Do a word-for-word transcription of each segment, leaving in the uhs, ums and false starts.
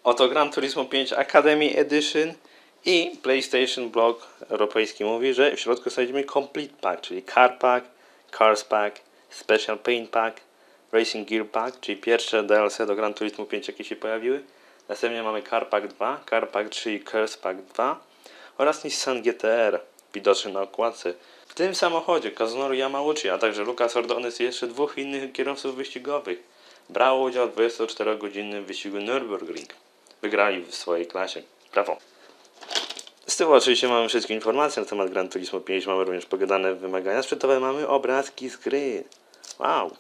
Oto Gran Turismo pięć Academy Edition i PlayStation Blog europejski mówi, że w środku znajdziemy Complete Pack, czyli Car Pack, Cars Pack, Special Paint Pack, Racing Gear Pack, czyli pierwsze D L C do Gran Turismo pięć, jakie się pojawiły. Następnie mamy Car Pack dwa, Car Pack trzy i Cars Pack dwa oraz Nissan G T R, widoczny na okładce. W tym samochodzie Kazunori Yamauchi, a także Lucas Ordonez i jeszcze dwóch innych kierowców wyścigowych brało udział w dwudziestoczterogodzinnym wyścigu Nürburgring. Wygrali w swojej klasie. Brawo! Z tyłu oczywiście mamy wszystkie informacje na temat Gran Turismo pięć, mamy również pogadane wymagania sprzętowe, mamy obrazki z gry. Wow!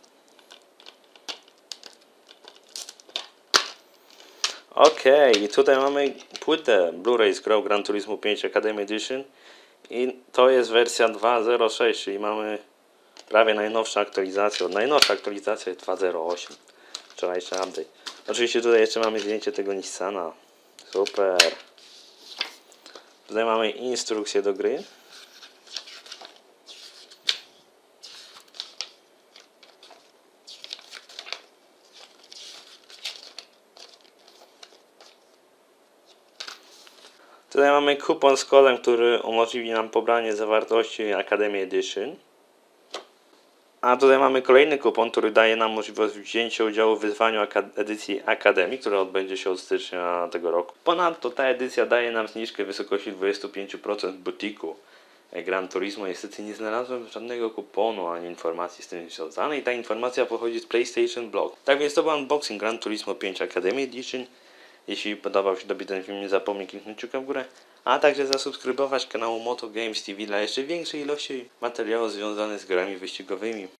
Okej, okay, tutaj mamy płytę Blu-ray z grą Gran Turismo pięć Academy Edition i to jest wersja dwa zero sześć, czyli mamy prawie najnowsza aktualizacja. Najnowsza aktualizacja jest dwa zero osiem. Wczorajszy update. Oczywiście tutaj jeszcze mamy zdjęcie tego Nissana. Super. Tutaj mamy instrukcję do gry. Tutaj mamy kupon z kodem, który umożliwi nam pobranie zawartości Academy Edition. A tutaj mamy kolejny kupon, który daje nam możliwość wzięcia udziału w wyzwaniu edycji Akademii, które odbędzie się od stycznia tego roku. Ponadto ta edycja daje nam zniżkę w wysokości dwadzieścia pięć procent w butiku Gran Turismo. Niestety nie znalazłem żadnego kuponu ani informacji z tym związanej. Ta informacja pochodzi z PlayStation Blog. Tak więc to był unboxing Gran Turismo pięć Academy Edition. Jeśli podobał się Tobie ten film, nie zapomnij kliknąć kciuka w górę, a także zasubskrybować kanał Moto Games T V dla jeszcze większej ilości materiałów związanych z grami wyścigowymi.